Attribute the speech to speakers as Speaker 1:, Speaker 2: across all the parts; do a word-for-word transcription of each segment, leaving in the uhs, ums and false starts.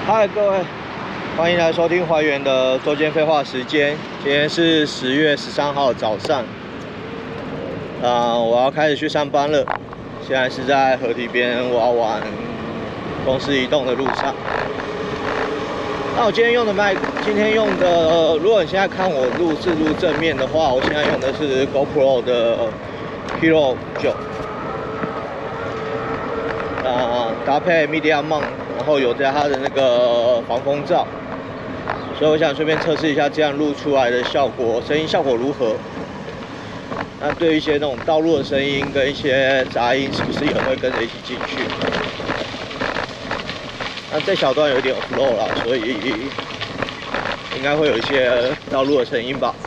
Speaker 1: 嗨，各位，欢迎来收听怀源的周间废话时间。今天是十月十三号早上，啊、呃，我要开始去上班了。现在是在河堤边，我要往公司移动的路上。那我今天用的麦，今天用的，呃、如果你现在看我录是录正面的话，我现在用的是 GoPro 的 Hero 九。 啊，搭配 Media Mount， 然后有加它的那个防风罩，所以我想顺便测试一下这样录出来的效果，声音效果如何？那对于一些那种道路的声音跟一些杂音，是不是也会跟着一起进去？那这小段有点 flow 啦，所以应该会有一些道路的声音吧。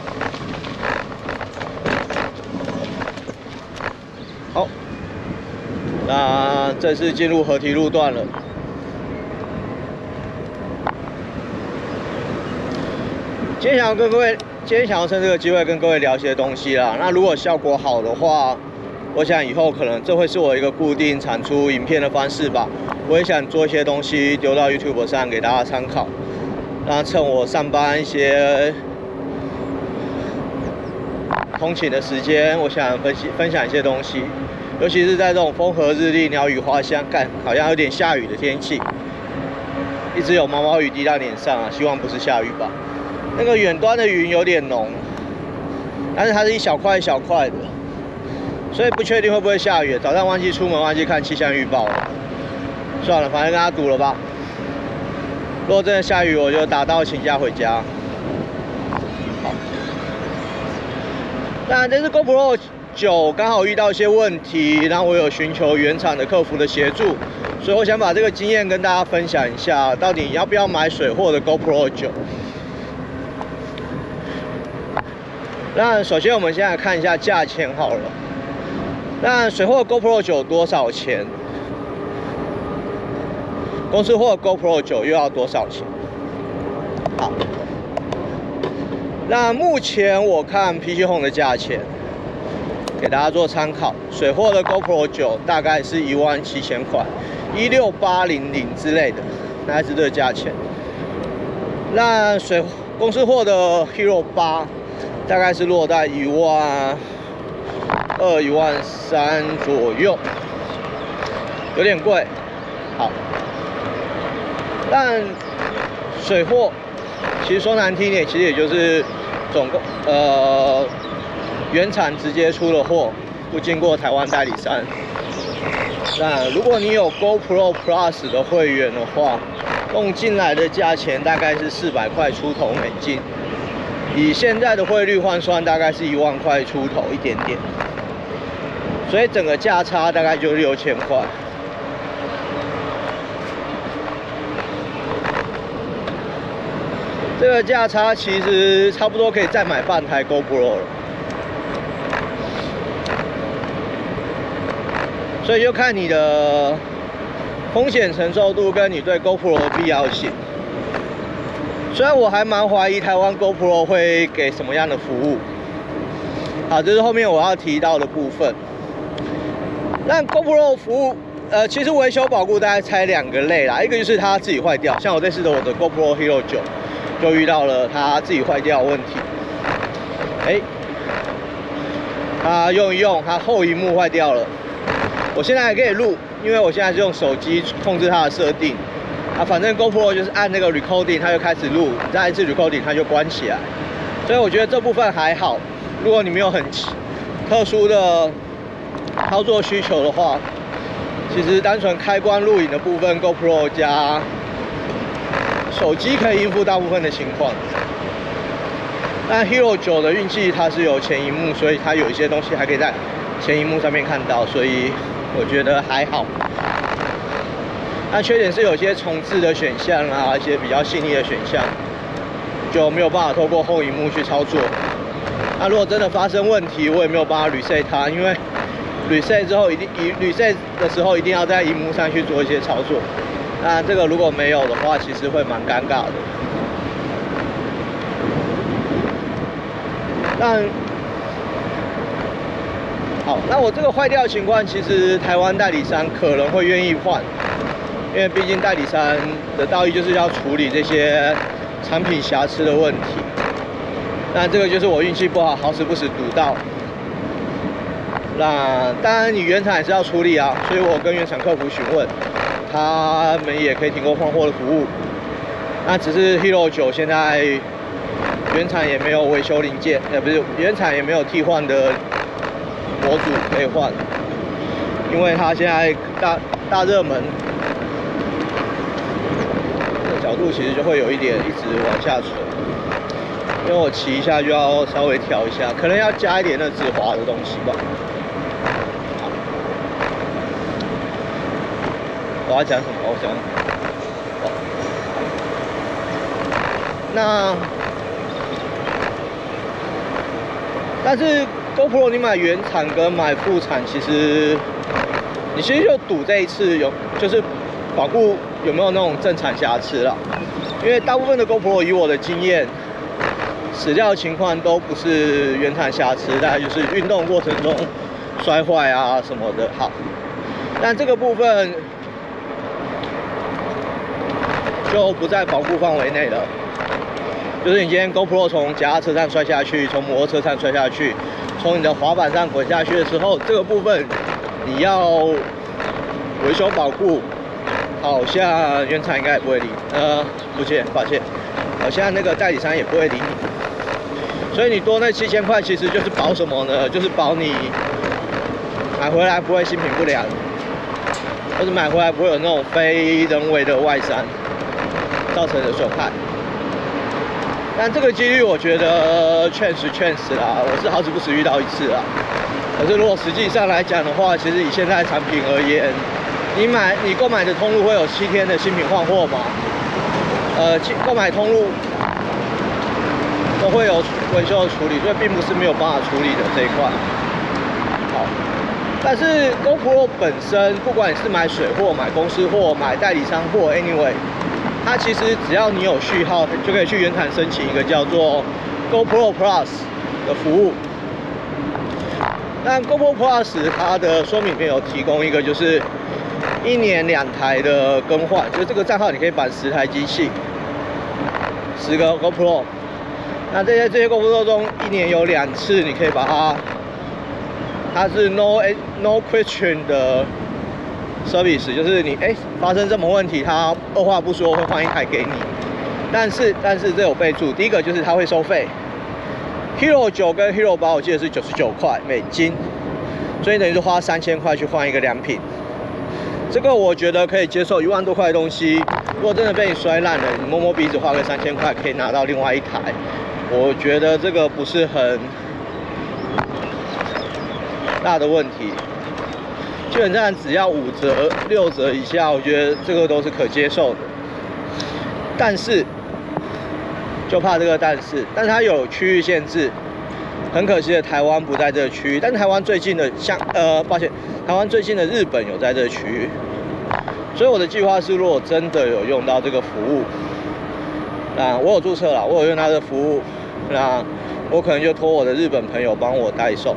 Speaker 1: 好。 那正式进入河堤路段了。今天想要跟各位，今天想要趁这个机会跟各位聊一些东西啦。那如果效果好的话，我想以后可能这会是我一个固定产出影片的方式吧。我也想做一些东西丢到 YouTube 上给大家参考。那趁我上班一些通勤的时间，我想分析分享一些东西。 尤其是在这种风和日丽、鸟语花香，干好像有点下雨的天气，一直有毛毛雨滴到脸上啊，希望不是下雨吧。那个远端的云有点浓，但是它是一小块一小块的，所以不确定会不会下雨。早上忘记出门，忘记看气象预报了，算了，反正跟他赌了吧。如果真的下雨，我就打道请假回家。好，那这是 GoPro 九刚好遇到一些问题，然后我有寻求原厂的客服的协助，所以我想把这个经验跟大家分享一下，到底要不要买水货的 GoPro 九。那首先我们先来看一下价钱好了。那水货的 GoPro 九多少钱？公司货的 GoPro 九又要多少钱？好，那目前我看 P C Home 的价钱。 给大家做参考，水货的 GoPro 九大概是一万七千块，一六八零零之类的，大概是这个价钱。那水公司货的 Hero 八大概是落在一万二、一万三左右，有点贵。好，但水货其实说难听一点，其实也就是总共呃。 原厂直接出的货，不经过台湾代理商。那如果你有 GoPro Plus 的会员的话，弄进来的价钱大概是四百块出头美金，以现在的汇率换算，大概是一万块出头一点点。所以整个价差大概就六千块。这个价差其实差不多可以再买半台 GoPro 了。 所以就看你的风险承受度跟你对 GoPro 的必要性。虽然我还蛮怀疑台湾 GoPro 会给什么样的服务。好，这是后面我要提到的部分。那 GoPro 服务，呃，其实维修保固大概拆两个类啦，一个就是它自己坏掉，像我这次的我的 GoPro Hero 九就遇到了它自己坏掉的问题。哎、欸，它用一用，它后萤幕坏掉了。 我现在还可以录，因为我现在是用手机控制它的设定。啊，反正 GoPro 就是按那个 recording， 它就开始录，再一次 recording 它就关起来。所以我觉得这部分还好。如果你没有很特殊的操作需求的话，其实单纯开关录影的部分 ，GoPro 加手机可以应付大部分的情况。但 Hero 九的运气它是有前萤幕，所以它有一些东西还可以在前萤幕上面看到，所以。 我觉得还好，那缺点是有些重置的选项啊，一些比较细腻的选项就没有办法透过后萤幕去操作。那如果真的发生问题，我也没有办法 reset 它，因为 reset 之后一定一 reset 的时候一定要在萤幕上去做一些操作。那这个如果没有的话，其实会蛮尴尬的。但 好，那我这个坏掉的情况，其实台湾代理商可能会愿意换， 因为毕竟代理商的道义就是要处理这些产品瑕疵的问题。那这个就是我运气不好，好死不死赌到。那当然，你原厂也是要处理啊，所以我跟原厂客服询问，他们也可以提供换货的服务。那只是 Hero 九现在原厂也没有维修零件，呃，不是原厂也没有替换的模组可以换，因为它现在大大热门，这个角度其实就会有一点一直往下垂，因为我骑一下就要稍微调一下，可能要加一点那止滑的东西吧。我要讲什么？我想。那，但是 GoPro 你买原厂跟买副产，其实你其实就赌这一次有，就是保固有没有那种正产瑕疵啦。因为大部分的 GoPro 以我的经验，死掉的情况都不是原厂瑕疵，大概就是运动过程中摔坏啊什么的。好，但这个部分就不在保固范围内了。就是你今天 GoPro 从脚踏车上摔下去，从摩托车上摔下去，从你的滑板上滚下去的时候，这个部分你要维修保固，好像原厂应该也不会理，呃，抱歉，抱歉，好像那个代理商也不会理你。所以你多那七千块，其实就是保什么呢？就是保你买回来不会新品不良，或者买回来不会有那种非人为的外伤造成的损害。但这个几率我觉得确实确实啦，我是好死不死遇到一次啦。可是如果实际上来讲的话，其实以现在产品而言，你买你购买的通路会有七天的新品换货嘛？呃，购买通路都会有维修的处理，所以并不是没有办法处理的这一块。好，但是 GoPro 本身，不管你是买水货、买公司货、买代理商货 ，anyway。它其实只要你有序号，就可以去原厂申请一个叫做 GoPro Plus 的服务。但 GoPro Plus 它的说明里面有提供一个，就是一年两台的更换，就是这个账号你可以绑十台机器，十个 GoPro。那这些这些 GoPro 中，一年有两次你可以把它，它是 No No question 的。service 就是你哎、欸、发生这么问题，他二话不说会换一台给你，但是但是这有备注，第一个就是他会收费 ，Hero 九跟 Hero 八我记得是九十九块美金，所以等于是花三千块去换一个良品，这个我觉得可以接受，一万多块的东西，如果真的被你摔烂了，你摸摸鼻子花个三千块可以拿到另外一台，我觉得这个不是很大的问题。基本上只要五折、六折以下，我觉得这个都是可接受的。但是，就怕这个但是，但是它有区域限制，很可惜的，台湾不在这个区域。但台湾最近的像呃，抱歉，台湾最近的日本有在这个区域。所以我的计划是，如果真的有用到这个服务，那我有注册了，我有用到这个服务，那我可能就托我的日本朋友帮我代送。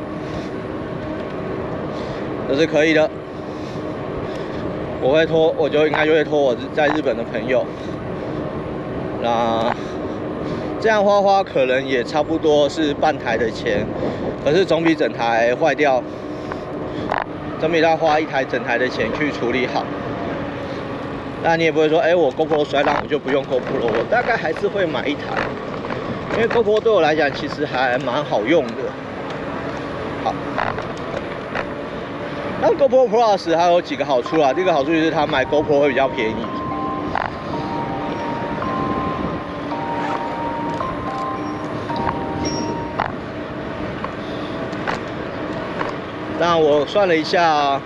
Speaker 1: 这是可以的，我会托，我就应该就会托我在日本的朋友。那这样花花可能也差不多是半台的钱，可是总比整台坏掉，总比他花一台整台的钱去处理好。那你也不会说，哎、欸，我 GoPro 摔烂我就不用 GoPro， 我大概还是会买一台，因为 GoPro 对我来讲其实还蛮好用的。好。那 GoPro Plus 还有几个好处啊？第一个好处就是它买 GoPro 会比较便宜。那我算了一下，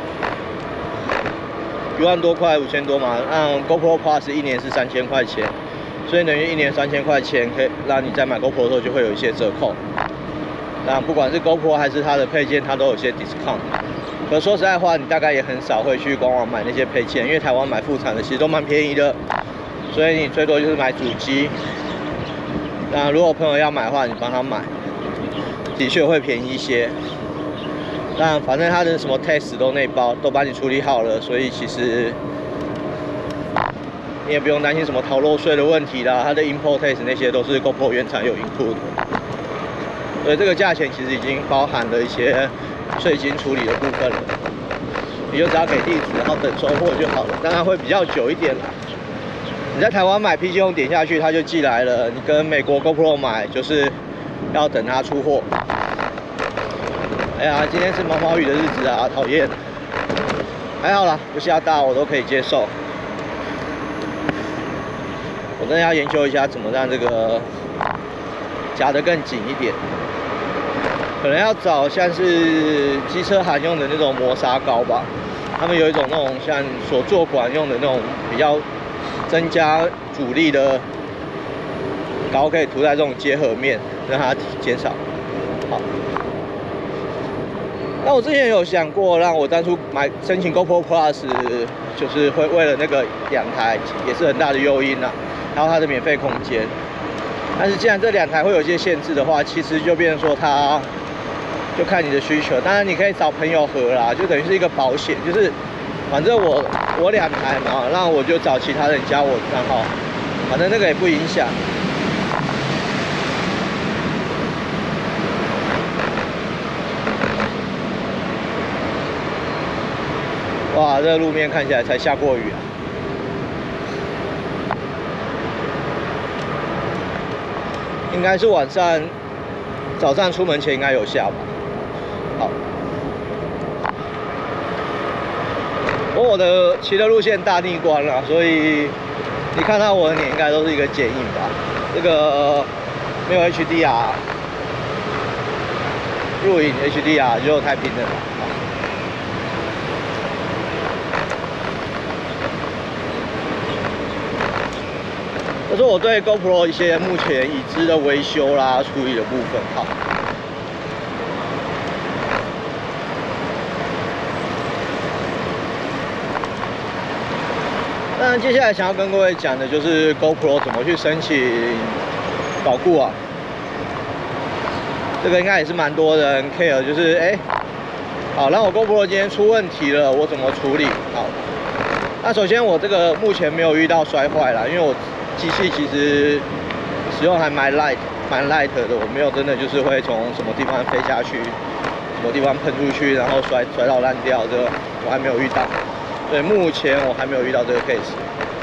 Speaker 1: 一万多块，五千多嘛。那 GoPro Plus 一年是三千块钱，所以等于一年三千块钱，可以让你在买 GoPro 的时候就会有一些折扣。那不管是 GoPro 还是它的配件，它都有些 discount。可说实在话，你大概也很少会去官网买那些配件，因为台湾买副产的其实都蛮便宜的，所以你最多就是买主机。那如果朋友要买的话，你帮他买，的确会便宜一些。但反正他的什么 test 都内包，都帮你处理好了，所以其实你也不用担心什么逃漏税的问题啦，它的 import tax 那些都是 GoPro 原厂有 include 的，所以这个价钱其实已经包含了一些税金处理的部分了。你就只要给地址，然后等收货就好了，当然会比较久一点啦。你在台湾买 P C 用点下去，它就寄来了。你跟美国 GoPro 买，就是要等它出货。哎呀，今天是毛毛雨的日子啊，讨厌。还好啦，不下大我都可以接受。我真的要研究一下怎么让这个夹得更紧一点。可能要找像是机车行用的那种磨砂膏吧。他们有一种那种像所做管用的那种比较增加阻力的膏，可以涂在这种结合面，让它减少。好。那我之前有想过，让我当初买申请 GoPro Plus， 就是会为了那个两台也是很大的诱因啊，还有它的免费空间。但是既然这两台会有一些限制的话，其实就变成说它就看你的需求。当然你可以找朋友合啦，就等于是一个保险，就是反正我我两台嘛，那我就找其他人加我账号，反正那个也不影响。哇，这个路面看起来才下过雨啊！应该是晚上、早上出门前应该有下吧。好，不过我的骑的路线大逆光了，所以你看到我的脸应该都是一个剪影吧？这个没有 H D R， 录影 H D R 就太平了吧。这是我对 GoPro 一些目前已知的维修啦、处理的部分。好，那接下来想要跟各位讲的就是 GoPro 怎么去申请保固啊。这个应该也是蛮多人 care， 就是哎、欸，好，那我 GoPro 今天出问题了，我怎么处理？好，那首先我这个目前没有遇到摔坏啦，因为我机器其实使用还蛮 light 蛮 light 的，我没有真的就是会从什么地方飞下去，什么地方喷出去，然后摔摔到烂掉，这个我还没有遇到。所以目前我还没有遇到这个 case。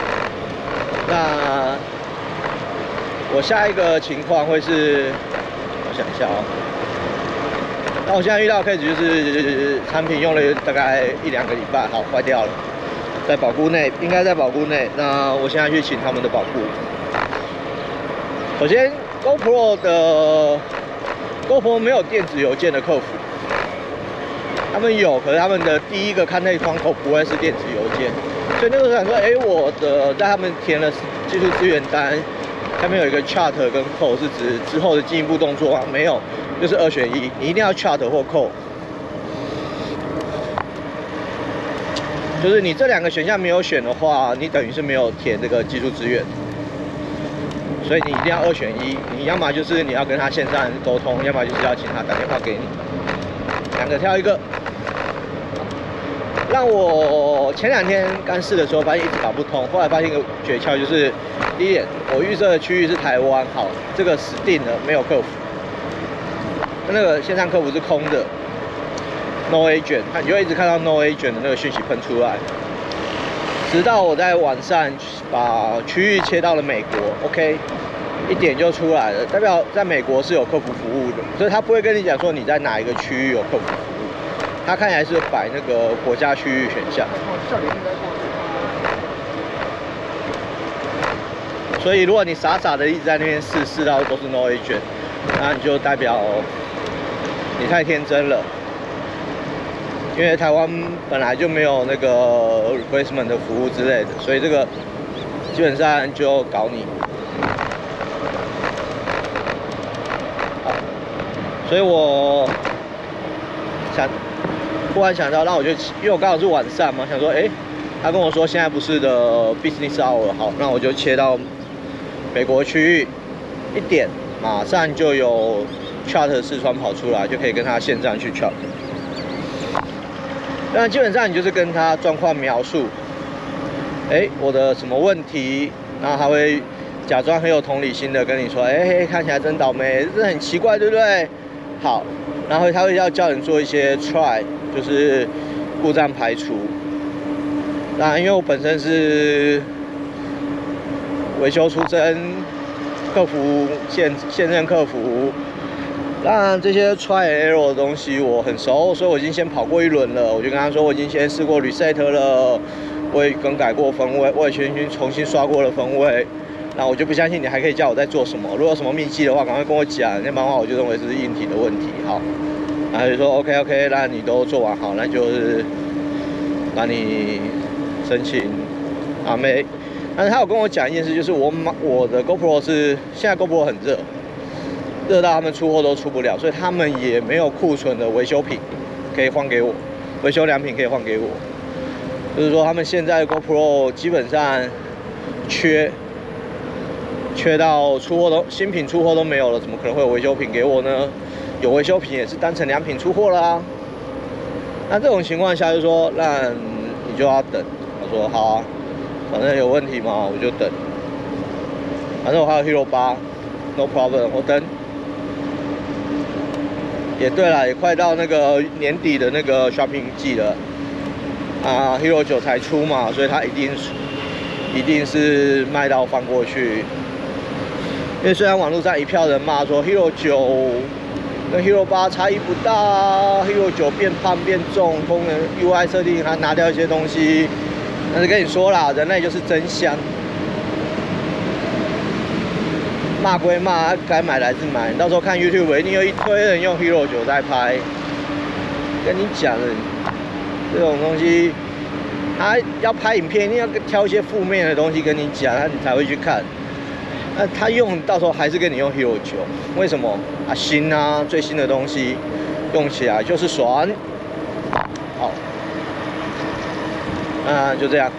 Speaker 1: 那我下一个情况会是，我想一下哦。那我现在遇到的 case 就是产品用了大概一两个礼拜，好坏掉了。在保固内，应该在保固内。那我现在去请他们的保固。首先 ，GoPro 的 GoPro 没有电子邮件的客服，他们有，可是他们的第一个看内窗口不会是电子邮件。所以那个时候想说，哎、欸，我的在他们填了技术资源单，下面有一个 chart 跟 code 是指之后的进一步动作啊，没有，就是二选一，你一定要 chart 或 code。就是你这两个选项没有选的话，你等于是没有填这个技术资源，所以你一定要二选一。你要么就是你要跟他线上沟通，要么就是要请他打电话给你，两个挑一个。让我前两天刚试的时候发现一直搞不通，后来发现一个诀窍，就是第一点，我预设的区域是台湾，好，这个死定了，没有客服，那个线上客服是空的。No agent， 你就会一直看到 No agent 的那个讯息喷出来，直到我在晚上把区域切到了美国 ，OK， 一点就出来了，代表在美国是有客服服务的，所以他不会跟你讲说你在哪一个区域有客服服务，他看起来是摆那个国家区域选项。所以如果你傻傻的一直在那边试，试到都是 No agent， 那你就代表你太天真了。因为台湾本来就没有那个 replacement 的服务之类的，所以这个基本上就搞你。好，所以我想忽然想到，那我就因为我刚好是晚上嘛，想说，哎、欸，他跟我说现在不是的 business hour， 好，那我就切到美国区域，一点马上就有 chart 视窗跑出来，就可以跟他线上去 chart。那基本上你就是跟他状况描述， 哎，我的什么问题，然后他会假装很有同理心的跟你说，哎，看起来真倒霉，这很奇怪，对不对？好，然后他会要叫你做一些 try， 就是故障排除。那因为我本身是维修出身，客服现现任客服。当然，这些 try and error 的东西我很熟，所以我已经先跑过一轮了。我就跟他说，我已经先试过 reset 了，我也更改过分位，我也全新重新刷过了分位。那我就不相信你还可以叫我在做什么。如果有什么秘籍的话，赶快跟我讲。要不然的话，我就认为是硬体的问题。好，然后就说 OK OK， 那你都做完好，那就是那你申请阿妹。但是他有跟我讲一件事，就是我买我的 GoPro 是现在 GoPro 很热。热到他们出货都出不了，所以他们也没有库存的维修品可以换给我，维修良品可以换给我。就是说，他们现在 GoPro 基本上缺，缺到出货都新品出货都没有了，怎么可能会有维修品给我呢？有维修品也是单成良品出货啦、啊。那这种情况下，就说那你就要等。我说好啊，反正有问题嘛，我就等。反正我还有 Hero 八 ，No problem， 我等。也对了，也快到那个年底的那个 shopping 季了，啊 ，Hero 九才出嘛，所以它一定一定是卖到翻过去。因为虽然网络上一票人骂说 Hero 九跟 Hero 八差异不大啊 ，Hero 九变胖变重，功能 U I 设定还拿掉一些东西，但是跟你说啦，人类就是真香。骂归骂，该买还是买。到时候看 YouTube 一定有一堆人用 Hero 九在拍。跟你讲了，这种东西，他要拍影片一定要挑一些负面的东西跟你讲，他你才会去看。那他用到时候还是跟你用 Hero 九，为什么？啊，新啊，最新的东西用起来就是爽。好，那就这样。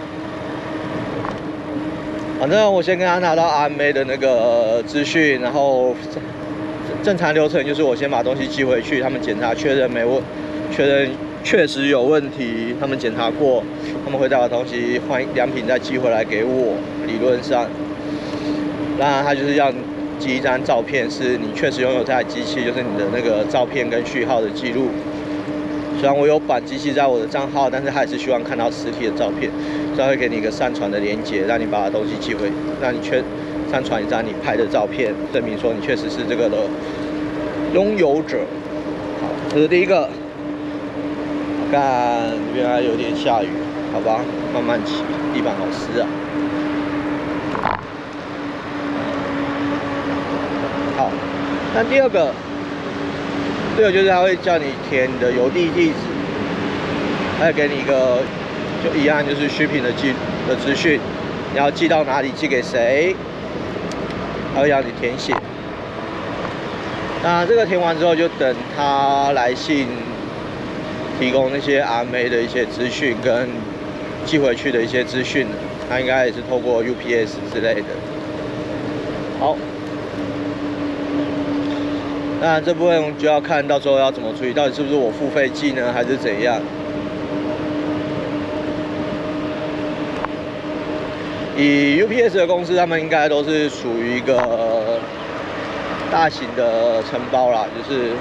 Speaker 1: 反正我先跟他拿到 R M A 的那个资讯，然后正常流程就是我先把东西寄回去，他们检查确认没问，确认确实有问题，他们检查过，他们会再把东西换良品再寄回来给我。理论上，当然他就是要寄一张照片，是你确实拥有这台机器，就是你的那个照片跟序号的记录。虽然我有绑机器在我的账号，但是他还是希望看到实体的照片，所以会给你一个上传的连结，让你把东西寄回，让你确上传一张你拍的照片，证明说你确实是这个的拥有者。好，这是第一个。看原来有点下雨，好吧，慢慢骑，地板好湿啊。好，那第二个。这个就是他会叫你填你的邮递地址，他会给你一个就一样就是需品的寄的资讯，你要寄到哪里，寄给谁，他会要你填写。那这个填完之后，就等他来信提供那些 R M A 的一些资讯跟寄回去的一些资讯，他应该也是透过 U P S 之类的。好。那这部分就要看到时候要怎么处理，到底是不是我付费寄呢，还是怎样？以 U P S 的公司，他们应该都是属于一个大型的承包啦，就是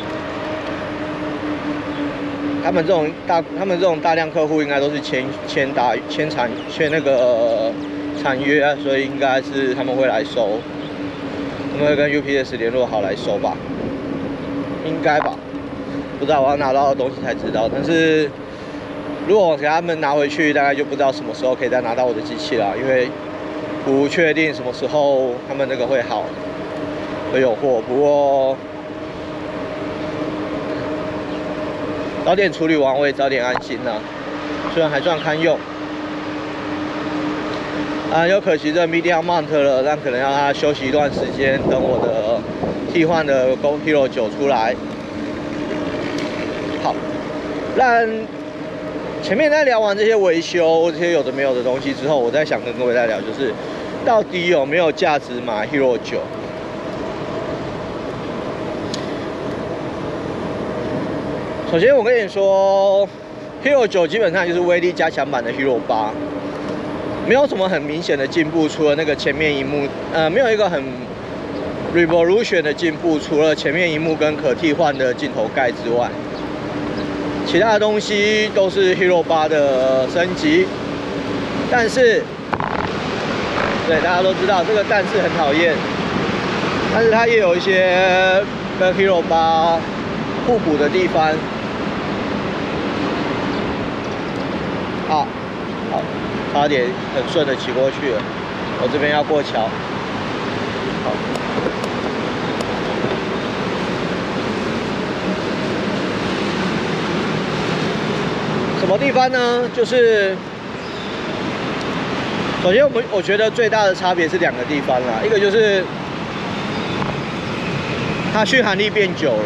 Speaker 1: 他们这种大，他们这种大量客户应该都是签签大签产签那个产约啊，所以应该是他们会来收，他们会跟 U P S 联络好来收吧。应该吧，不知道，我要拿到的东西才知道。但是如果我给他们拿回去，大概就不知道什么时候可以再拿到我的机器了，因为不确定什么时候他们那个会好，会有货。不过早点处理完，我也早点安心啦。虽然还算堪用，啊，有可惜这 Media Mount 了，但可能要他休息一段时间，等我的替换的 Go Hero 九出来。好，那前面在聊完这些维修、这些有的没有的东西之后，我在想跟各位再聊，就是到底有没有价值买 Hero 九？首先，我跟你说 ，Hero 九基本上就是威力加强版的 Hero 八。 没有什么很明显的进步，除了那个前面萤幕，呃，没有一个很 revolution 的进步，除了前面萤幕跟可替换的镜头盖之外，其他的东西都是 Hero 八的升级。但是，对大家都知道这个但是很讨厌，但是它也有一些跟 Hero 八互补的地方。啊，好。 差点很顺的骑过去了，我这边要过桥。好，什么地方呢？就是首先我们我觉得最大的差别是两个地方啦，一个就是它续航力变久了。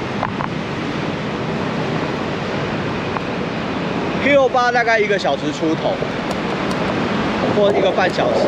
Speaker 1: Hero 八大概一个小时出头。 或一个半小时。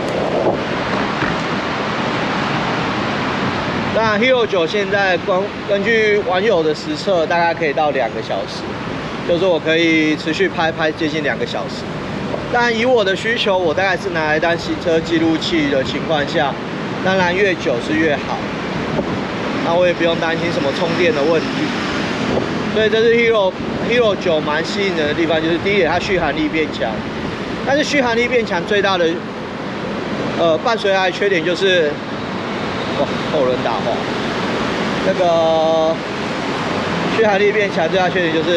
Speaker 1: 那 Hero 九现在光根据网友的实测，大概可以到两个小时，就是我可以持续拍拍接近两个小时。但以我的需求，我大概是拿来当行车记录器的情况下，当然越久是越好。那我也不用担心什么充电的问题。所以这是 Hero Hero 九蛮吸引人的地方，就是第一点，它续航力变强。 但是续航力变强最大的，呃，伴随来的缺点就是，哇，后轮打滑。那个续航力变强最大的缺点就是，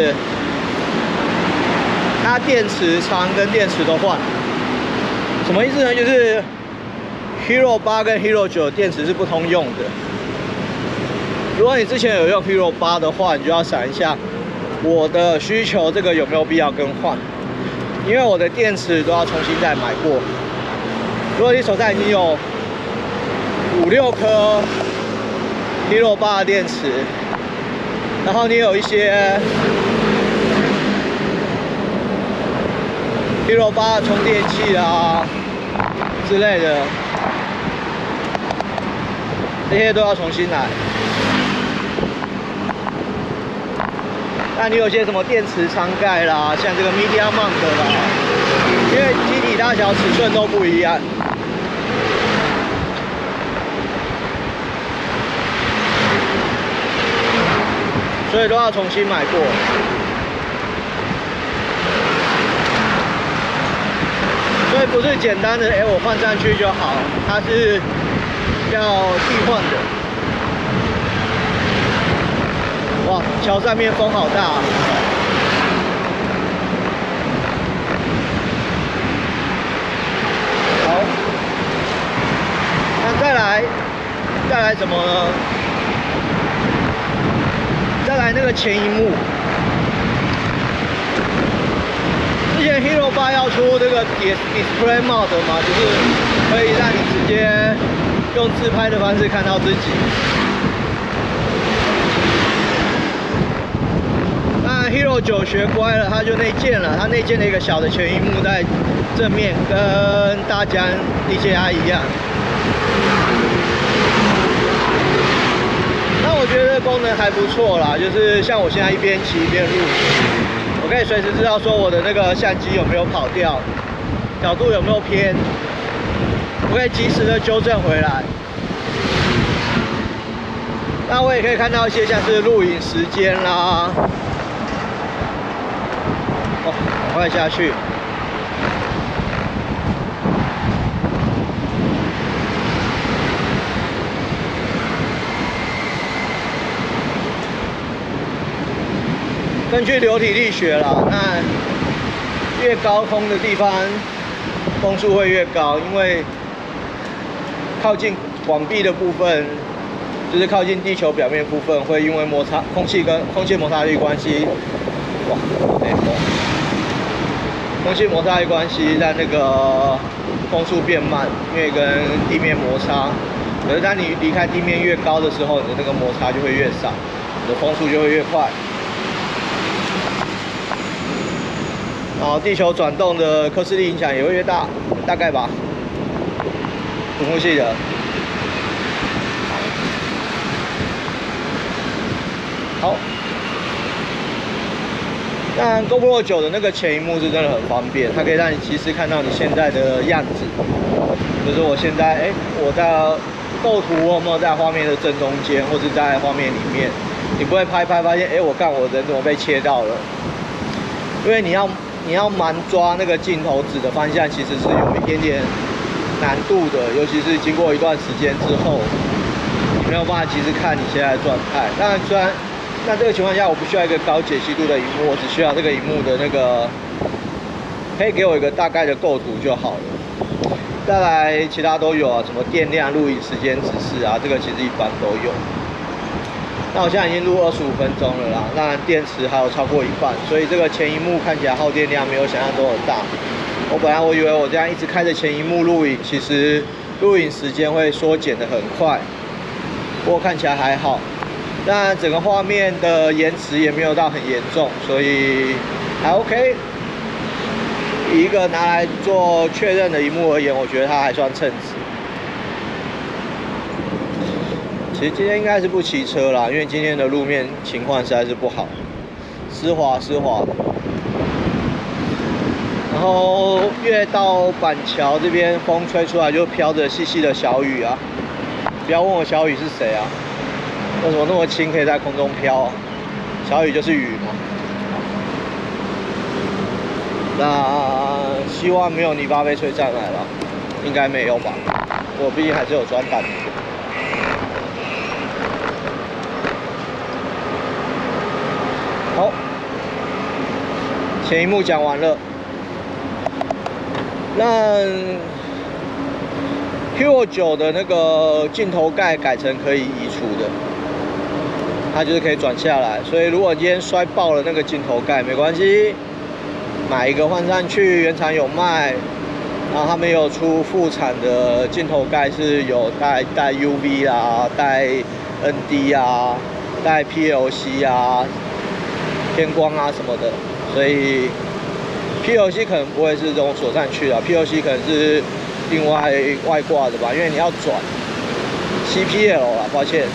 Speaker 1: 它电池仓跟电池都换。什么意思呢？就是 Hero 八跟 Hero 九电池是不通用的。如果你之前有用 Hero 八的话，你就要想一下，我的需求这个有没有必要更换？ 因为我的电池都要重新再买过。如果你手上已经有五六颗 Hero 八的电池，然后你有一些 Hero 八的充电器啊之类的，这些都要重新来。 那你有些什么电池舱盖啦，像这个 Media Mount 啦，因为机体大小、尺寸都不一样，所以都要重新买过。所以不是简单的哎、欸，我换上去就好，它是要替换的。 哇，桥上面风好大啊！好，那再来，再来什么呢？再来那个前萤幕。之前 Hero 八要出这个 Display Mode 嘛，就是可以让你直接用自拍的方式看到自己。 Hero 九学乖了，它就内建了，它内建了一个小的全萤幕在正面，跟大疆 D J I 一样。那我觉得功能还不错啦，就是像我现在一边骑一边录，我可以随时知道说我的那个相机有没有跑掉，角度有没有偏，我可以及时的纠正回来。那我也可以看到一些像是录影时间啦。 哦，赶快下去！根据流体力学啦，那越高空的地方风速会越高，因为靠近广壁的部分，就是靠近地球表面部分，会因为摩擦空气跟空气摩擦力关系，哇，内风。 空气摩擦力关系让那个风速变慢，因为跟地面摩擦。可是当你离开地面越高的时候，你的那个摩擦就会越少，你的风速就会越快。然后地球转动的科氏力影响也会越大，大概吧。土木系的。好。 那 GoPro 九的那个前萤幕是真的很方便，它可以让你及时看到你现在的样子，就是我现在，哎、欸，我在构图我有没有在画面的正中间，或是在画面里面，你不会拍拍发现，哎、欸，我看我人怎么被切到了，因为你要你要盲抓那个镜头指的方向，其实是有一点点难度的，尤其是经过一段时间之后，你没有办法及时看你现在的状态。当然，虽然那这个情况下，我不需要一个高解析度的萤幕，我只需要这个萤幕的那个可以给我一个大概的构图就好了。再来，其他都有啊，什么电量、录影时间指示啊，这个其实一般都有。那我现在已经录二十五分钟了啦，那电池还有超过一半，所以这个前萤幕看起来耗电量没有想象中的大。我本来我以为我这样一直开着前萤幕录影，其实录影时间会缩减的很快，不过看起来还好。那整个画面的延迟也没有到很严重，所以还 OK。以一个拿来做确认的萤幕而言，我觉得它还算称职。其实今天应该是不骑车啦，因为今天的路面情况实在是不好，湿滑湿滑的。然后越到板桥这边，风吹出来就飘着细细的小雨啊！不要问我小雨是谁啊？为什么那么轻可以在空中飘啊？小雨就是雨嘛。那希望没有泥巴被吹上来了，应该没有吧？我毕竟还是有转板的。好，前萤幕讲完了。那 Hero 九的那个镜头盖改成可以移除的，它就是可以转下来。所以如果今天摔爆了那个镜头盖，没关系，买一个换上去，原厂有卖。然后他们有出副产的镜头盖，是有带带 U V 啊，带 N D 啊，带 P L C 啊，偏光啊什么的，所以。P L C 可能不会是这种锁上去的 ，P L C 可能是另外外挂的吧，因为你要转 C P L 啦，抱歉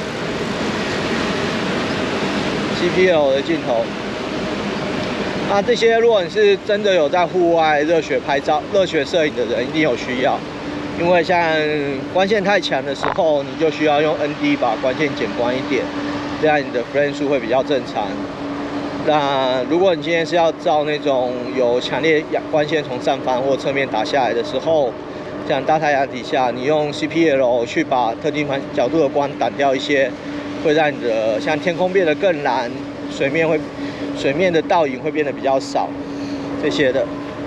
Speaker 1: ，C P L 的镜头。那这些如果你是真的有在户外热血拍照、热血摄影的人，一定有需要，因为像光线太强的时候，你就需要用 N D 把光线减光一点，这样你的 frame 数会比较正常。那如果你今天是要照那种有强烈光线从上方或侧面打下来的时候，像大太阳底下，你用 C P L 去把特定角度的光挡掉一些，会让你的像天空变得更蓝，水面会水面的倒影会变得比较少，这些的。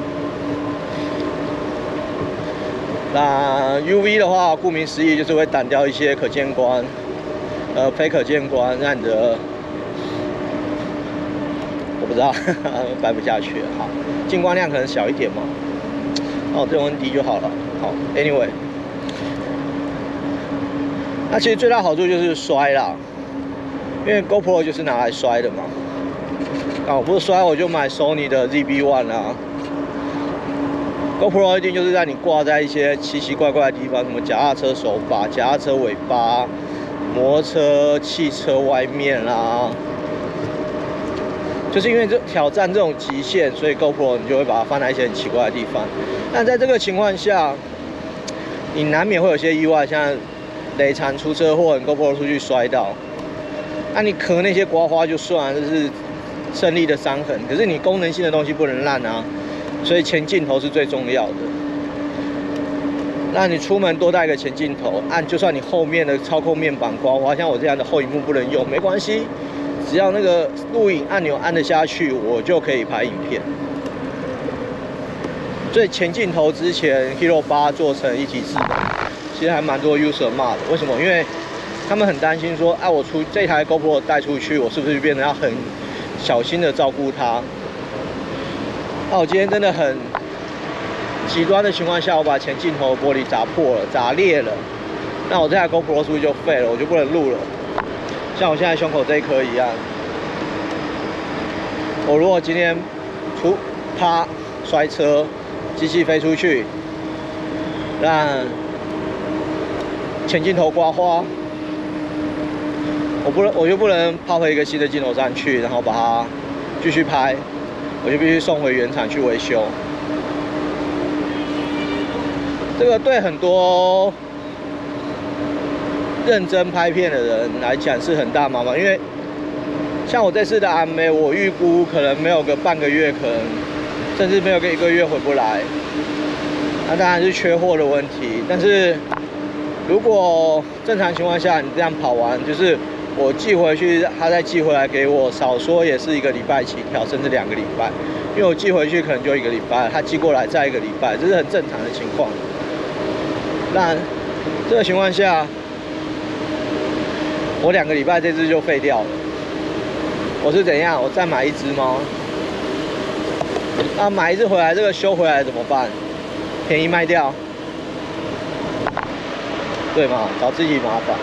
Speaker 1: 那 U V 的话，顾名思义就是会挡掉一些可见光，呃，非可见光，让你的。我不知道，掰不下去了。好，进光量可能小一点嘛。哦，这种 N D 就好了。好 ，Anyway， 那其实最大好处就是摔啦，因为 GoPro 就是拿来摔的嘛。啊，我不是摔我就买 Sony 的 Z B 一 啦。GoPro 一定就是让你挂在一些奇奇怪怪的地方，什么脚踏车手把、脚踏车尾巴、摩托车、汽车外面啦。就是因为这挑战这种极限，所以 GoPro 你就会把它放在一些很奇怪的地方。但在这个情况下，你难免会有些意外，像累残出车祸，你 GoPro 出去摔到，那、啊、你壳那些刮花就算了，这是胜利的伤痕。可是你功能性的东西不能烂啊，所以前镜头是最重要的。那你出门多带一个前镜头，按、啊、就算你后面的操控面板刮花，像我这样的后萤幕不能用，没关系。只要那个录影按钮按得下去，我就可以拍影片。所以前镜头之前 Hero 八做成一体式的，其实还蛮多 user 骂的。为什么？因为他们很担心说，啊，我出这台 GoPro 带出去，我是不是变得要很小心的照顾它？那我今天真的很极端的情况下，我把前镜头玻璃砸破了、砸裂了，那我这台 GoPro 是不是就废了？我就不能录了。像我现在胸口这一颗一样，我如果今天出啪摔车，机器飞出去，让前镜头刮花，我不能，我就不能抛回一个新的镜头上去，然后把它继续拍， 我就必须送回原厂去维修。这个对很多认真拍片的人来讲是很大麻烦，因为像我这次的安美，我预估可能没有个半个月，可能甚至没有个一个月回不来。那当然是缺货的问题，但是如果正常情况下你这样跑完，就是我寄回去，他再寄回来给我，少说也是一个礼拜起跳，甚至两个礼拜。因为我寄回去可能就一个礼拜，他寄过来再一个礼拜，这是很正常的情况。那这个情况下，我两个礼拜这只就废掉了。我是怎样？我再买一只吗？那买一只回来，这个修回来怎么办？便宜卖掉，对吗？找自己麻烦。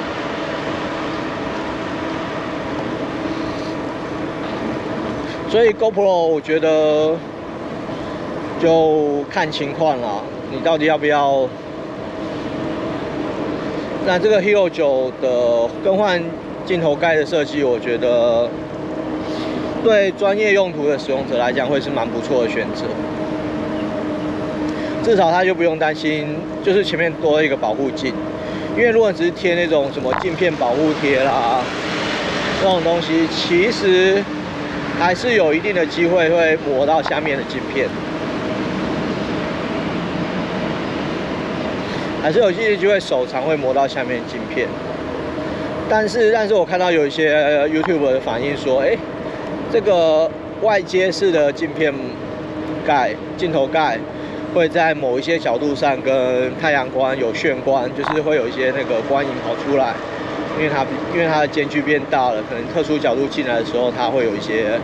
Speaker 1: 所以 GoPro 我觉得就看情况啦，你到底要不要？那这个 Hero 九的更换镜头盖的设计，我觉得对专业用途的使用者来讲会是蛮不错的选择。至少他就不用担心，就是前面多了一个保护镜，因为如果只是贴那种什么镜片保护贴啦，这种东西，其实还是有一定的机会会磨到下面的镜片，还是有一定的机会手长会磨到下面的镜片。但是，但是我看到有一些 YouTube 的反应说，哎、欸，这个外接式的镜片盖、镜头盖。会在某一些角度上跟太阳光有眩光，就是会有一些那个光影跑出来，因为它因为它的间距变大了，可能特殊角度进来的时候，它会有一些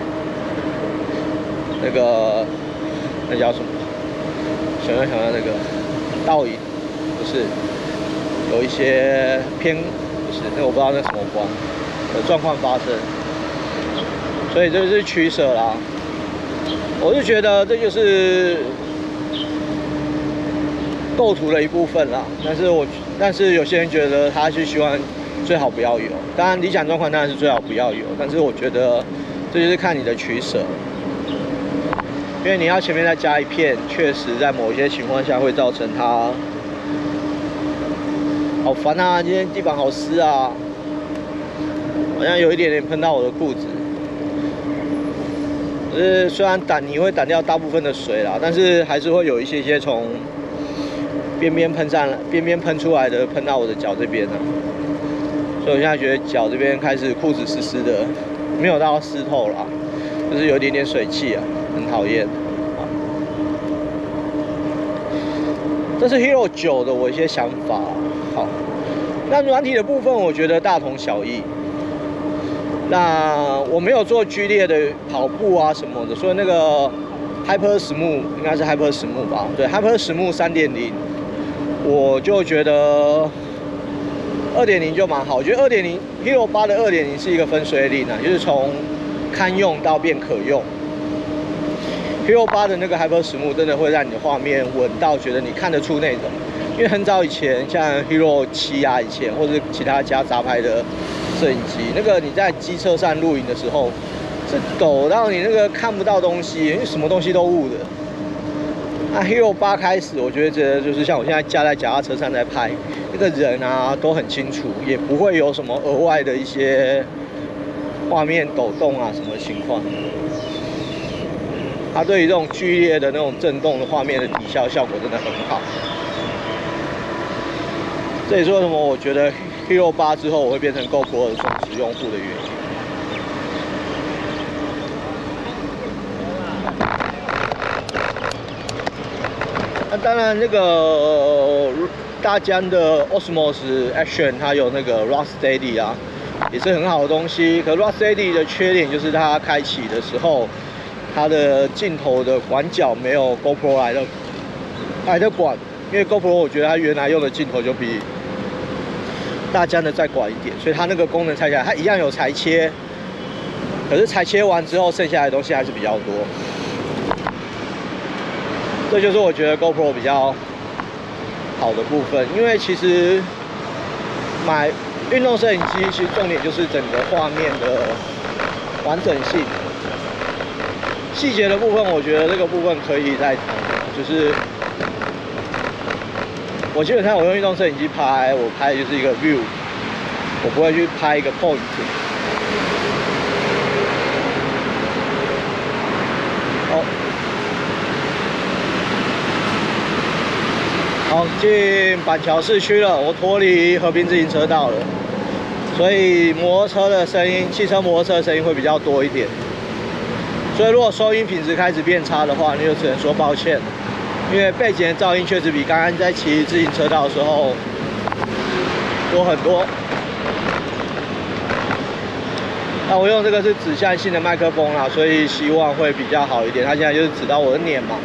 Speaker 1: 那个那叫什么？想要想要那个倒影，不是有一些偏不是那我不知道那什么光的状况发生，所以这是取舍啦。我是觉得这就是。构图的一部分啦，但是我但是有些人觉得他是希望最好不要有，当然理想状况当然是最好不要有，但是我觉得这就是看你的取舍，因为你要前面再加一片，确实在某一些情况下会造成它好烦啊，今天地板好湿啊，好像有一点点喷到我的裤子。就是虽然掸泥会掸掉大部分的水啦，但是还是会有一些些从边边喷上来，边边喷出来的，喷到我的脚这边了。所以我现在觉得脚这边开始裤子湿湿的，没有到湿透啦，就是有一点点水汽啊，很讨厌。这是 Hero 九的我一些想法。好，那软体的部分我觉得大同小异。那我没有做剧烈的跑步啊什么的，所以那个 Hyper Smooth 应该是 Hyper Smooth 吧？对 ，Hyper Smooth 三点零。我就觉得二点零就蛮好，我觉得二点零 Hero 八的二点零是一个分水岭啊，就是从堪用到变可用。Hero 八的那个 Hyper Smooth 真的会让你的画面稳到觉得你看得出内容，因为很早以前像 Hero 七啊，以前或者其他家杂牌的摄影机，那个你在机车上录影的时候是抖到你那个看不到东西，因为什么东西都雾的。那 Hero 八开始，我觉得这就是像我现在架在脚踏车上在拍，那个人啊都很清楚，也不会有什么额外的一些画面抖动啊什么情况。它对于这种剧烈的那种震动的画面的抵消效果真的很好。这也是为什么我觉得 Hero 八之后我会变成 GoPro 的忠实用户的原因。那当然，那个大疆的 Osmos Action 它有那个 Rocksteady 啊，也是很好的东西。可 Rocksteady 的缺点就是它开启的时候，它的镜头的管角没有 GoPro 来的来的管，因为 GoPro 我觉得它原来用的镜头就比大疆的再管一点，所以它那个功能拆起来，它一样有裁切，可是裁切完之后剩下来的东西还是比较多。这就是我觉得 GoPro 比较好的部分，因为其实买运动摄影机，其实重点就是整个画面的完整性。 细节的部分，我觉得这个部分可以再谈，就是我基本上我用运动摄影机拍，我拍的就是一个 view， 我不会去拍一个 point。好，好，进板桥市区了，我脱离河滨自行车道了，所以摩托车的声音，汽车、摩托车的声音会比较多一点。所以如果收音品质开始变差的话，你就只能说抱歉，因为背景的噪音确实比刚刚在骑自行车道的时候多很多。那我用这个是指向性的麦克风啦，所以希望会比较好一点。它现在就是指到我的脸嘛。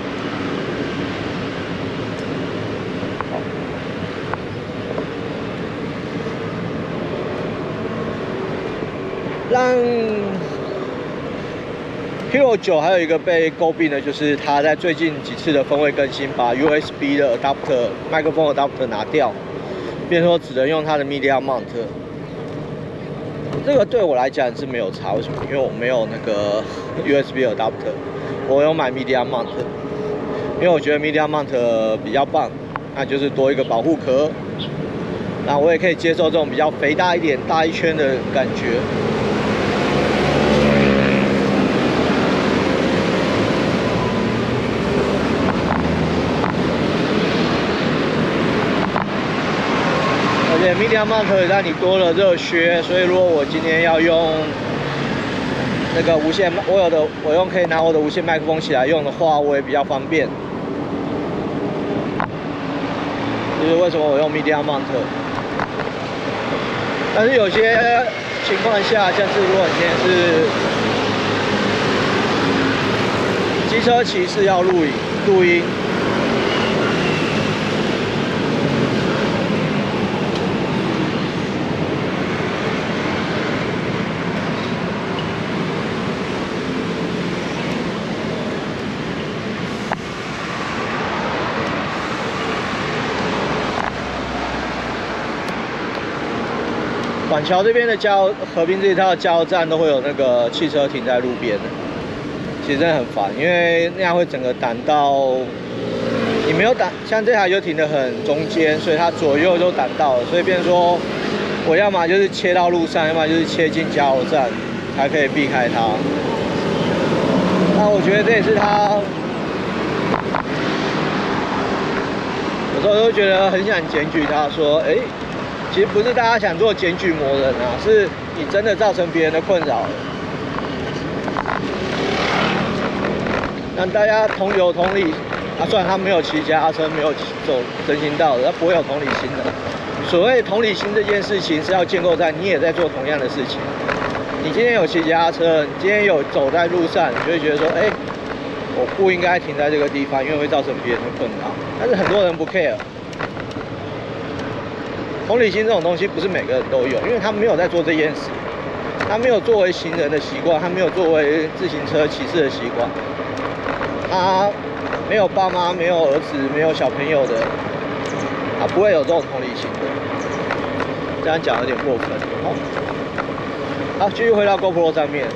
Speaker 1: 让 Hero 九还有一个被诟病的就是它在最近几次的分位更新，把 U S B 的 adapter 麦克风 adapter 拿掉，变成说只能用它的 Media Mount。这个对我来讲是没有差，为什么？因为我没有那个 U S B adapter， 我有买 Media Mount， 因为我觉得 Media Mount 比较棒，那就是多一个保护壳，那我也可以接受这种比较肥大一点、大一圈的感觉。而且 Media Mount 让你多了热靴，所以如果我今天要用那个无线，我有的我用可以拿我的无线麦克风起来用的话，我也比较方便。这就是为什么我用 Media Mount。但是有些情况下，像是如果你今天是机车骑士要录影录音。板桥这边的加油，河滨这一套的加油站都会有那个汽车停在路边的，其实真的很烦，因为那样会整个挡到，你没有挡，像这台就停得很中间，所以它左右都挡到了，所以变成说，我要么就是切到路上，要么就是切进加油站，才可以避开它。那我觉得这也是它，有时候都觉得很想检举他说，哎、欸。其实不是大家想做检举魔人啊，是你真的造成别人的困扰了。让大家同有同理啊，虽然他没有骑脚踏车，没有走人行道的，他不会有同理心的。所谓同理心这件事情是要建构在你也在做同样的事情。你今天有骑脚踏车，你今天有走在路上，你就会觉得说，哎、欸，我不应该停在这个地方，因为会造成别人的困扰。但是很多人不 care。同理心这种东西不是每个人都有，因为他没有在做这件事，他没有作为行人的习惯，他没有作为自行车骑士的习惯，他没有爸妈、没有儿子、没有小朋友的，他不会有这种同理心的。这样讲有点过分。好，好，继续回到 GoPro 上面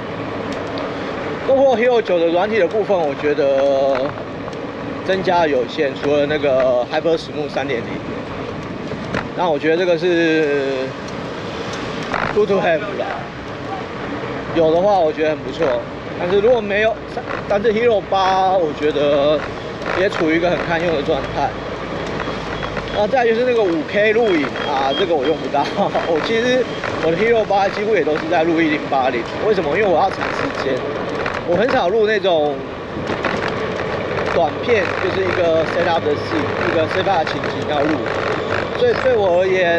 Speaker 1: ，GoPro Hero 九的软体的部分，我觉得增加有限，除了那个 Hyper Smooth 三点零。那我觉得这个是 good to have 啦，有的话我觉得很不错。但是如果没有，但是 Hero 八我觉得也处于一个很堪用的状态。那再来就是那个 五 K 录影啊，这个我用不到。我其实我的 Hero 八几乎也都是在录一零八零，为什么？因为我要长时间，我很少录那种短片，就是一个 set up 的事，一个 set up 的情景要录。所以对我而言 ，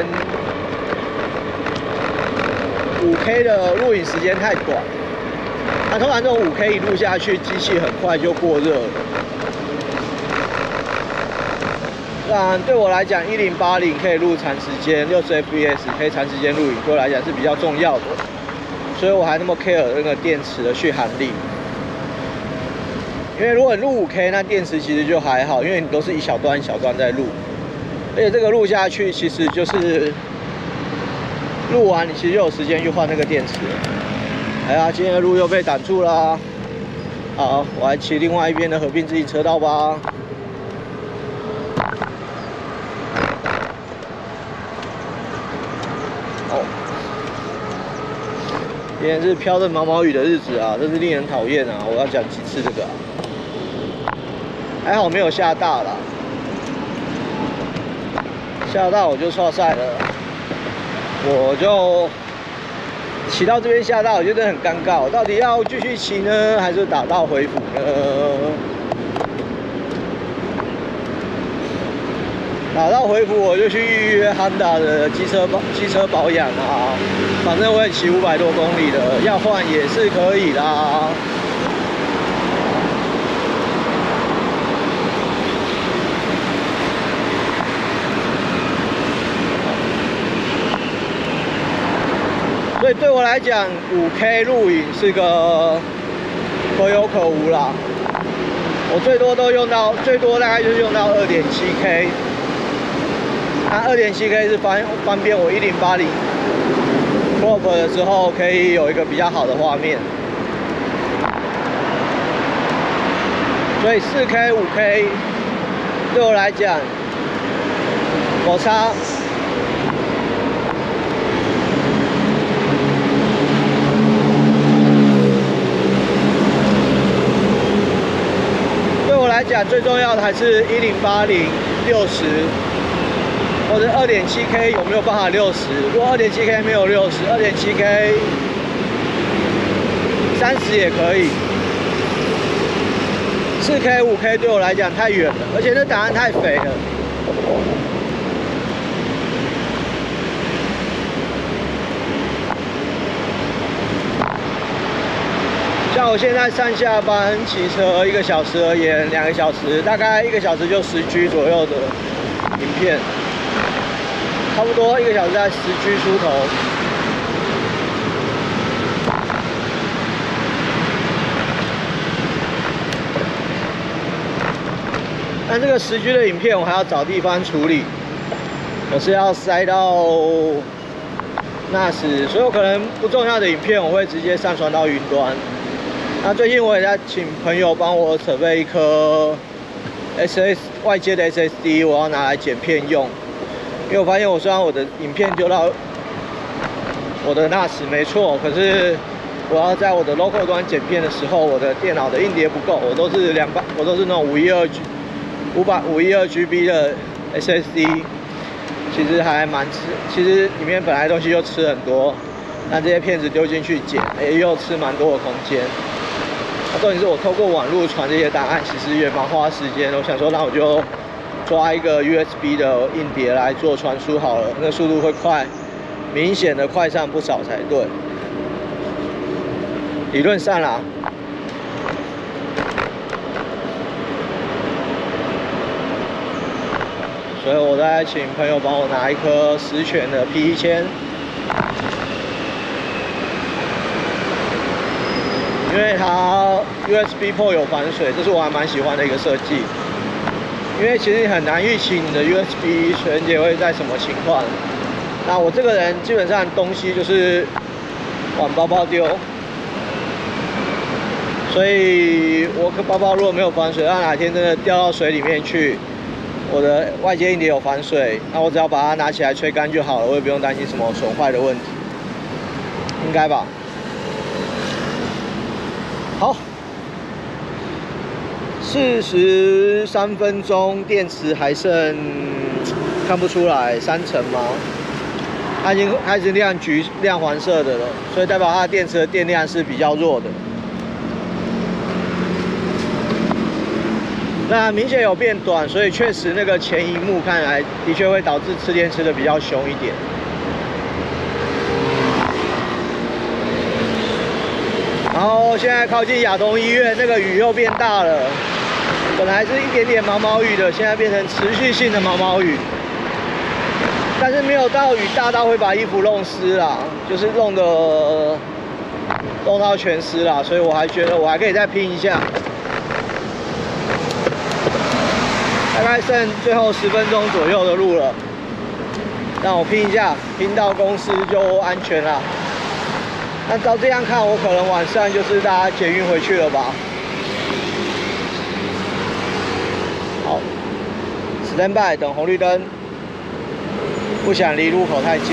Speaker 1: 五 K 的录影时间太短。那通常这种五 K 一录下去，机器很快就过热了。当然，对我来讲，一零八零可以录长时间，六十 F P S 可以长时间录影，对我来讲是比较重要的。所以我还那么 care 那个电池的续航力。因为如果你录五 K， 那电池其实就还好，因为你都是一小段一小段在录。而且这个录下去，其实就是录完，你其实就有时间去换那个电池了。哎呀，今天的路又被挡住了。 好，我来骑另外一边的合并自行车道吧。哦，今天是飘着毛毛雨的日子啊，真是令人讨厌啊！我要讲几次这个啊？还好没有下大啦，下大我就错赛了，我就。 骑到这边下道，我觉得很尴尬，我到底要继续骑呢，还是打道回府呢？打道回府，我就去预约 Honda 的机车保机车保养啊，反正我也骑五百多公里了，要换也是可以啦。所以对我来讲，五 K 录影是个可有可无啦。我最多都用到，最多大概就是用到 二点七 K。那 二点七 K 是方方便我一零八零 crop 的时候可以有一个比较好的画面。所以四 K、五 K 对我来讲，我差。 来讲最重要的还是一零八零六十，或者二点七 K 有没有办法六十？如果二点七 K 没有六十，二点七 K 三十也可以。四 K、五 K 对我来讲太远了，而且那档案太肥了。像我现在上下班骑车一个小时而言，两个小时大概一个小时就十 G 左右的影片，差不多一个小时在十 G 出头。但这个十 G 的影片我还要找地方处理，我是要塞到 N A S， 所以我可能不重要的影片我会直接上传到云端。 那最近我也在请朋友帮我准备一颗 S S 外接的 S S D， 我要拿来剪片用。因为我发现我虽然我的影片丢到我的 N A S 没错，可是我要在我的 local 端剪片的时候，我的电脑的硬碟不够，我都是两百，我都是那种五一二 G、五百五一二 G B 的 S S D， 其实还蛮吃，其实里面本来东西就吃很多，那这些片子丢进去剪，也又吃蛮多的空间。 那重点是我透过网络传这些档案，其实也蛮花时间。我想说，那我就抓一个 U S B 的硬碟来做传输好了，那速度会快，明显的快上不少才对。理论上啦。所以我在请朋友帮我拿一颗十全的 P 一千。 因为它 U S B port 有防水，这是我还蛮喜欢的一个设计。因为其实你很难预期你的 U S B 水连接会在什么情况。那我这个人基本上东西就是往包包丢，所以我包包如果没有防水，那哪天真的掉到水里面去，我的外接硬碟有防水，那我只要把它拿起来吹干就好了，我也不用担心什么损坏的问题，应该吧？ 好，四十三分钟，电池还剩看不出来三成吗？它已经开始亮橘亮黄色的了，所以代表它的电池的电量是比较弱的。那明显有变短，所以确实那个前萤幕看来的确会导致吃电吃的比较凶一点。 然后现在靠近亚东医院，那个雨又变大了。本来是一点点毛毛雨的，现在变成持续性的毛毛雨。但是没有到雨大到会把衣服弄湿啦，就是弄的弄到全湿啦，所以我还觉得我还可以再拼一下。大概剩最后十分钟左右的路了，让我拼一下，拼到公司就安全啦。 那照这样看，我可能晚上就是搭捷运回去了吧。 ，stand by 等红绿灯，不想离路口太近。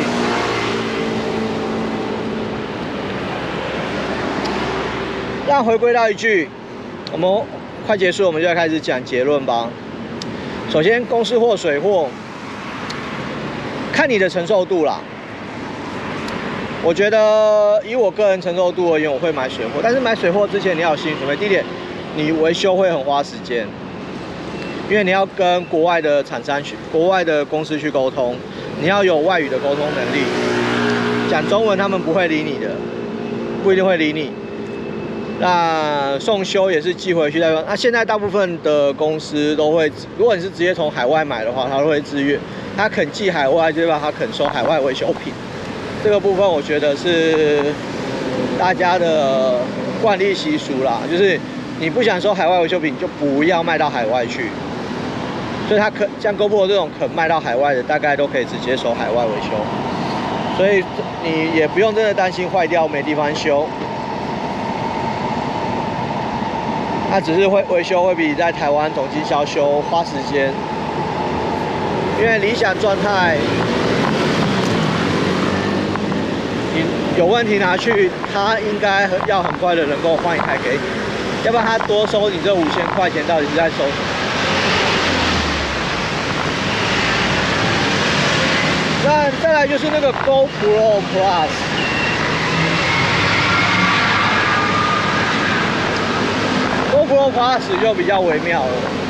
Speaker 1: 那回归到一句，我们快结束，我们就要开始讲结论吧。首先，公司货、水货，看你的承受度啦。我觉得以我个人承受度而言，我会买水货，但是买水货之前你要有心理准备。第一点，你维修会很花时间，因为你要跟国外的厂商去、国外的公司去沟通，你要有外语的沟通能力。讲中文他们不会理你的，不一定会理你。那送修也是寄回去再用。那现在大部分的公司都会，如果你是直接从海外买的话，他都会自愿，他肯寄海外，就代表他肯收海外维修品。这个部分我觉得是大家的惯例习俗啦，就是你不想收海外维修品，就不要卖到海外去。所以它可像 GoPro 这种肯卖到海外的，大概都可以直接收海外维修。所以你也不用真的担心坏掉没地方修。它只是会维修会比在台湾总经销修花时间，因为理想状态。你有问题拿去，他应该要很快的能够换一台给你，要不然他多收你这五千块钱，到底是在收什么？那再来就是那个 GoPro Plus，GoPro Plus 就比较微妙了。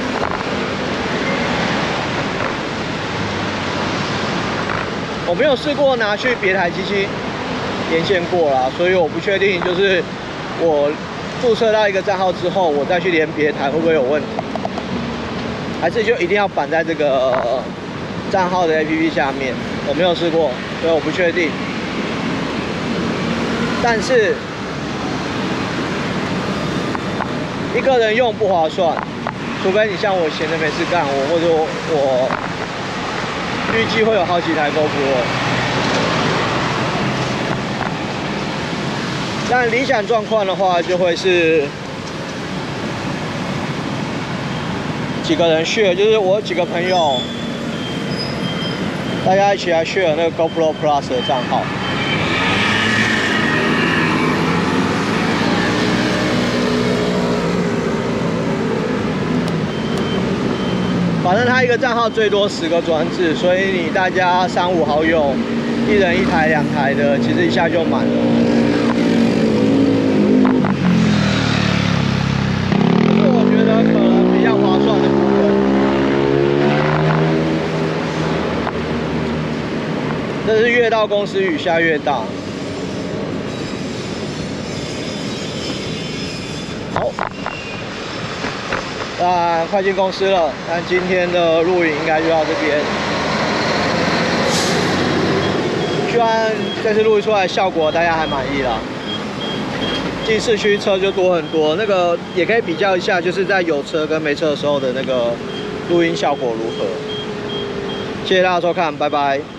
Speaker 1: 我没有试过拿去别台机器连线过啦，所以我不确定，就是我注册到一个账号之后，我再去连别台会不会有问题？还是就一定要绑在这个账号的 A P P 下面？我没有试过，所以我不确定。但是一个人用不划算，除非你像我闲着没事干，我或者我我预计会有好几台 GoPro。但理想状况的话，就会是几个人 share， 就是我有几个朋友，大家一起来 share 那个 GoPro Plus 的账号。反正他一个账号最多十个装置，所以你大家三五好友，一人一台、两台的，其实一下就满了。可能比较划算的部分，这是越到公司雨下越大。好，那快进公司了，那今天的录影应该就到这边。希望这次录出来效果大家还满意啦。进市区车就多很多，那个也可以比较一下，就是在有车跟没车的时候的那个录音效果如何。谢谢大家收看，拜拜。